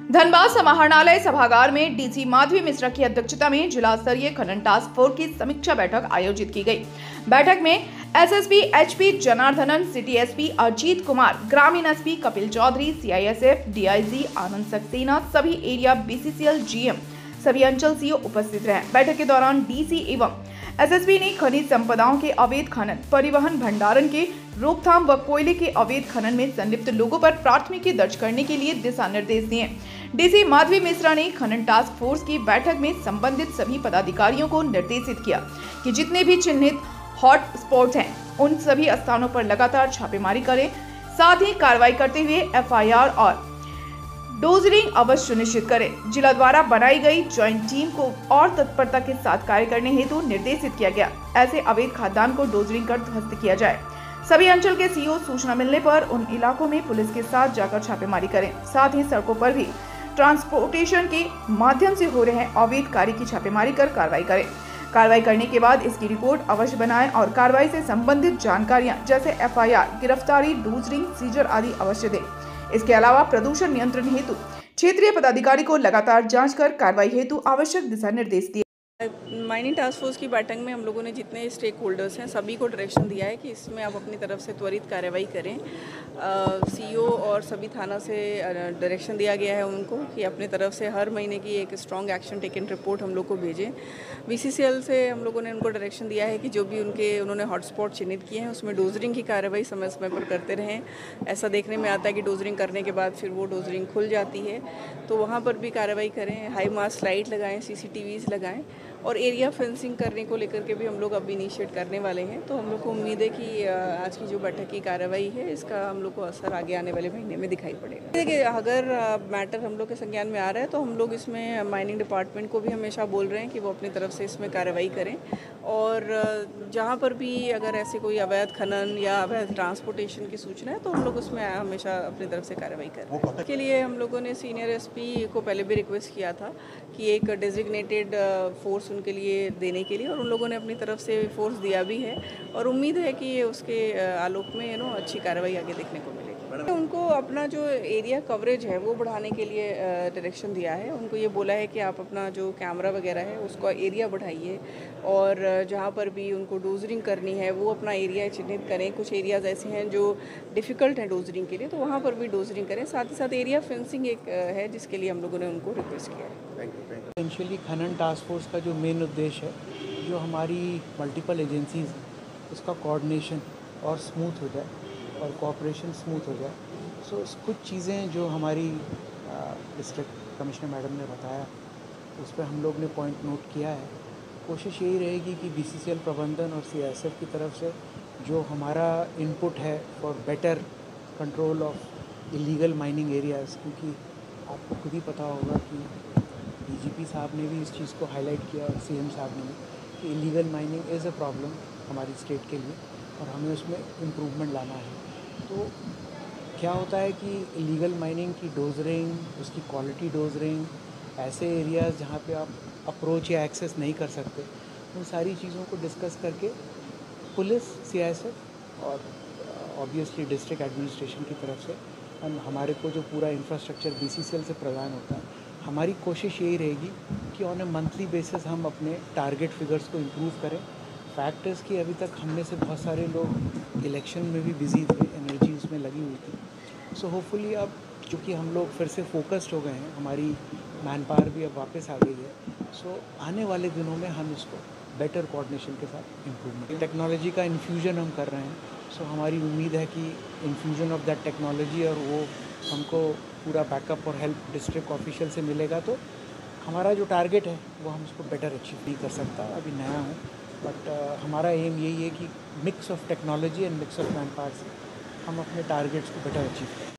धनबाद समाहरणालय सभागार में डीसी माधवी मिश्रा की अध्यक्षता में जिला स्तरीय खनन टास्क फोर्स की समीक्षा बैठक आयोजित की गई। बैठक में SSP HP Janardanan, city SP Ajit Kumar, ग्रामीण SP Kapil Chaudhary, CISF DIG Anand Saxena, सभी एरिया बीसीसीएल जीएम, सभी अंचल सीओ उपस्थित रहे। बैठक के दौरान डीसी एवं एसएसपी ने खनिज संपदाओं के अवैध खनन, परिवहन, भंडारण के रोकथाम व कोयले के अवैध खनन में संलिप्त लोगों पर प्राथमिकी दर्ज करने के लिए दिशा निर्देश दिए। डीसी माधवी मिश्रा ने खनन टास्क फोर्स की बैठक में संबंधित सभी पदाधिकारियों को निर्देशित किया कि जितने भी चिन्हित हॉट स्पॉट्स हैं उन सभी स्थानों पर लगातार छापेमारी करें, साथ ही कार्रवाई करते हुए एफआईआर और डोजरिंग अवश्य सुनिश्चित करें। जिला द्वारा बनाई गई ज्वाइंट टीम को और तत्परता के साथ कार्य करने हेतु निर्देशित किया गया। ऐसे अवैध खाद्यान्न को डोजरिंग कर ध्वस्त किया जाए। सभी अंचल के सीओ सूचना मिलने पर उन इलाकों में पुलिस के साथ जाकर छापेमारी करें। साथ ही सड़कों पर भी ट्रांसपोर्टेशन के माध्यम से हो रहे अवैध कार्य की छापेमारी कर कार्रवाई करें। कार्रवाई करने के बाद इसकी रिपोर्ट अवश्य बनाएं और कार्रवाई से संबंधित जानकारियां जैसे एफआईआर, गिरफ्तारी, डोजरिंग, सीजर आदि अवश्य दें। इसके अलावा प्रदूषण नियंत्रण हेतु क्षेत्रीय पदाधिकारी को लगातार जांच कर कार्रवाई हेतु आवश्यक दिशा निर्देश दिए। माइनिंग टास्क फोर्स की बैठक में हम लोगों ने जितने स्टेक होल्डर्स हैं सभी को डायरेक्शन दिया है कि इसमें आप अपनी तरफ से त्वरित कार्रवाई करें। सीओ और सभी थाना से डायरेक्शन दिया गया है उनको कि अपनी तरफ से हर महीने की एक स्ट्रॉन्ग एक्शन टेकन रिपोर्ट हम लोग को भेजें। बीसीसीएल से हम लोगों ने उनको डायरेक्शन दिया है कि जो भी उन्होंने हॉटस्पॉट चिन्हित किए हैं उसमें डोजरिंग की कार्रवाई समय समय पर करते रहें। ऐसा देखने में आता है कि डोजरिंग करने के बाद फिर वो डोजरिंग खुल जाती है, तो वहाँ पर भी कार्रवाई करें। हाई मास्ट लाइट लगाएं, सीसीटीवीज लगाएं और एरिया फेंसिंग करने को लेकर के भी हम लोग अब इनिशिएट करने वाले हैं। तो हम लोग को उम्मीद है कि आज की जो बैठक की कार्रवाई है इसका हम लोग को असर आगे आने वाले महीने में दिखाई पड़ेगा। देखिए, अगर मैटर हम लोग के संज्ञान में आ रहा है तो हम लोग इसमें माइनिंग डिपार्टमेंट को भी हमेशा बोल रहे हैं कि वो अपनी तरफ से इसमें कार्रवाई करें और जहाँ पर भी अगर ऐसे कोई अवैध खनन या अवैध ट्रांसपोर्टेशन की सूचना है तो हम लोग उसमें हमेशा अपनी तरफ से कार्रवाई करें। इसके लिए हम लोगों ने सीनियर एसपी को पहले भी रिक्वेस्ट किया था कि एक डेजिग्नेटेड फोर्स उनके लिए देने के लिए, और उन लोगों ने अपनी तरफ से फोर्स दिया भी है और उम्मीद है कि उसके आलोक में अच्छी कार्रवाई आगे देखने को मिलेगी। उनको अपना जो एरिया कवरेज है वो बढ़ाने के लिए डायरेक्शन दिया है। उनको ये बोला है कि आप अपना जो कैमरा वगैरह है उसका एरिया बढ़ाइए और जहाँ पर भी उनको डोजरिंग करनी है वो अपना एरिया चिन्हित करें। कुछ एरियाज़ ऐसे हैं जो डिफ़िकल्ट हैं डोजरिंग के लिए, तो वहाँ पर भी डोजरिंग करें। साथ ही साथ एरिया फेंसिंग एक है जिसके लिए हम लोगों ने उनको रिक्वेस्ट किया है। एसेंशियली खनन टास्क फोर्स का जो मेन उद्देश्य है, जो हमारी मल्टीपल एजेंसीज उसका कोऑर्डिनेशन और स्मूथ हो जाए और कोऑपरेशन स्मूथ हो जाए। सो कुछ चीज़ें जो हमारी डिस्ट्रिक्ट कमिश्नर मैडम ने बताया उस पर हम लोग ने पॉइंट नोट किया है। कोशिश यही रहेगी कि बीसीसीएल प्रबंधन और सीआईएसएफ की तरफ से जो हमारा इनपुट है for better control of illegal mining areas, क्योंकि आपको खुद ही पता होगा कि डीजीपी साहब ने भी इस चीज़ को हाईलाइट किया और सीएम साहब ने भी कि illegal mining is a problem हमारी स्टेट के लिए और हमें उसमें इम्प्रूवमेंट लाना है। तो क्या होता है कि इलीगल माइनिंग की डोजरिंग, उसकी क्वालिटी डोजरिंग, ऐसे एरियाज़ जहाँ पे आप अप्रोच या एक्सेस नहीं कर सकते, उन सारी चीज़ों को डिस्कस करके पुलिस, सीआईएसएफ और ऑब्वियसली डिस्ट्रिक्ट एडमिनिस्ट्रेशन की तरफ से हमारे को जो पूरा इंफ्रास्ट्रक्चर बीसीसीएल से प्रदान होता है, हमारी कोशिश यही रहेगी कि ऑन ए मंथली बेसिस हम अपने टारगेट फिगर्स को इम्प्रूव करें। फैक्ट इज़ कि अभी तक हम में से बहुत सारे लोग इलेक्शन में भी बिजी थे, एनर्जी उसमें लगी हुई थी। सो होपफुली अब चूँकि हम लोग फिर से फोकस्ड हो गए हैं, हमारी मैन पावर भी अब वापस आ गई है। सो आने वाले दिनों में हम इसको बेटर कोऑर्डिनेशन के साथ इम्प्रूवमेंट, टेक्नोलॉजी का इन्फ्यूजन हम कर रहे हैं। सो हमारी उम्मीद है कि इन्फ्यूजन ऑफ दैट टेक्नोलॉजी और वो हमको पूरा बैकअप और हेल्प डिस्ट्रिक्ट ऑफिशियल से मिलेगा तो हमारा जो टारगेट है वो हम उसको बेटर अचीव नहीं कर सकता। अभी नया हूँ बट हमारा एम यही है कि mix of technology and mix of man power से हम अपने टारगेट्स को बेटर अचीव करें।